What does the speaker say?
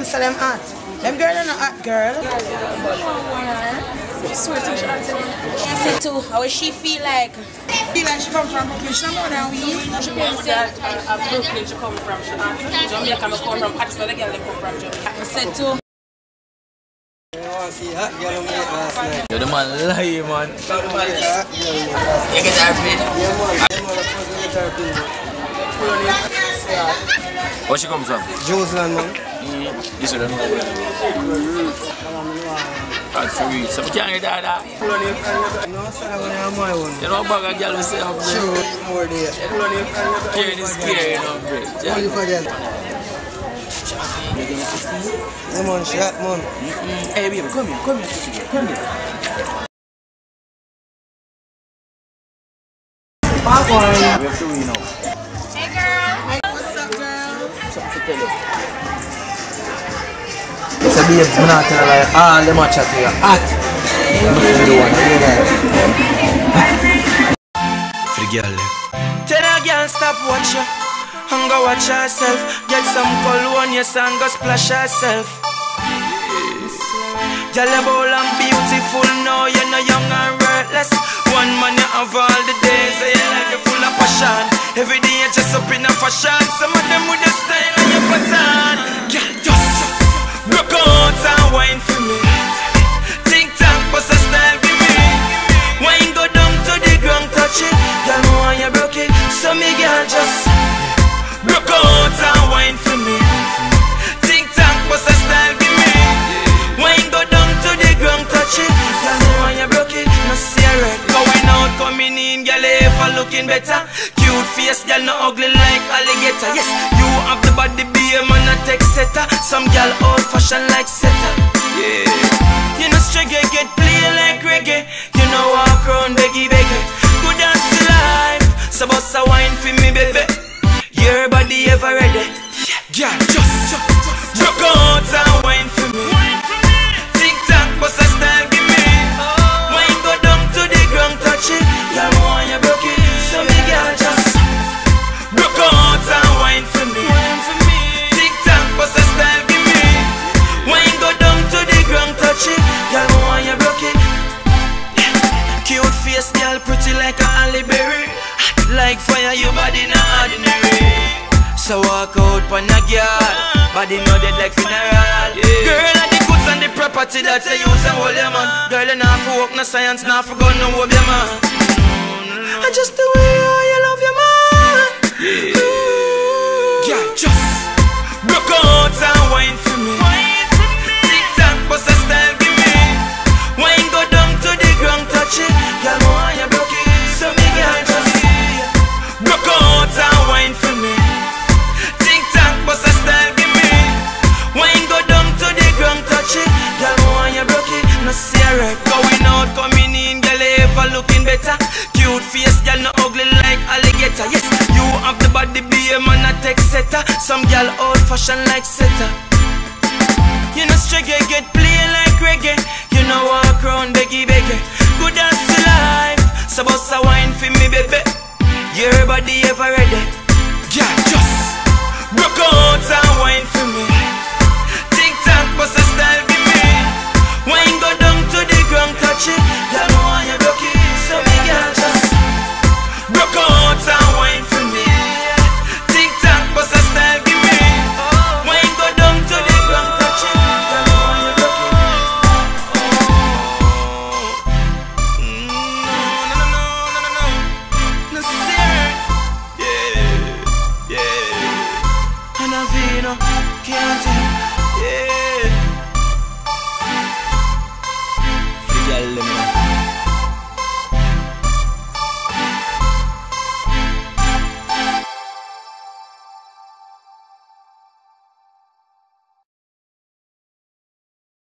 so them hot. Them girl are not hot, girl. Sweating shots. Yes, it too. How does she feel like? Feel like she come from Brooklyn, she more than we. She means that Brooklyn she come from. She Jamaica come from Pakistan, the girl they come from Jamaica. I said too. You're the man lie, man. You get her pin? Where she come from? Joseland, man. This one. That's for real. So we can't get that. No, sir, when I'm my one. You know, bag a girl will say, Sure, more there. caring is caring, you know, bro. What you forget? Yeah, man, shot, man. Hey, baby, come here, come here. We're through, you know. Hey, girl. What's up, girl? Something to tell you. So, babes, I'm not telling you, all the match at you hot. I'm not the one, for the girl. Tell a girl stop watch you and go watch herself. Get some cologne, yes, and go splash herself. Girl, you're bold and beautiful, now you're not young and reckless. One man you have all the days, so you like you full of passion. Every day you just up in a fashion. Some of them with the style and your pattern. Girl, just broke out and wine for me. Think tank, bust a style give me. Wine go down to the ground, touch it. Girl, me want you broke it, so me girl just broke out and wine for me. Think tank, bust a style give me. Wine go down to the ground, touch it. Girl, me want you broke it, no serious. Going out, coming in, girl, ever looking better. Cute face, girl, no ugly like alligator. Yes, you have the body, be a man, a tech setter. Some girl old fashioned like setter. Yeah, you know straight get play like reggae. You know walk around beggy. Good dance to life, so bust a wine for me, baby. Your body ever ready? Yeah, just rock out and wine for me. Tic tac, bust a style, give me. Wine go down to the ground, touch it. Girl, me want you broke it, so me girl just rock out and wine for me. Tic tac, bust a style, give me. Wine go down to the ground, touch it. Girl, me want you broke it. Cute face, girl, pretty like a Halle Berry. Like fire, your body not ordinary. So walk out pon a girl, body no dead like funeral. Girl, and the goods and the property that you use and hold your man. Girl, you not for work, no science, not for gun, no hope your man. And just the way how you love your man. Yeah, just broke out and wine for me. Tic tac, bust a style, give me. Wine go down to the ground, touch it. Girl, me want you broke it, so me girl just broke out and wine for me. Tic tac, bust a style, give me. Wine go down to the ground, touch it. Girl, me want you broke it, no serious. Going out, coming in, girl, ever looking better. Cute face, girl, no ugly like alligator. Yes, you have the body, be a man, a tech setter. Some girl old fashioned like setter. You know straight get play like reggae. You know walk around beggy. Good dance to life, so bust a wine for me, baby. Your body ever ready? Yeah, just broke out and wine for me.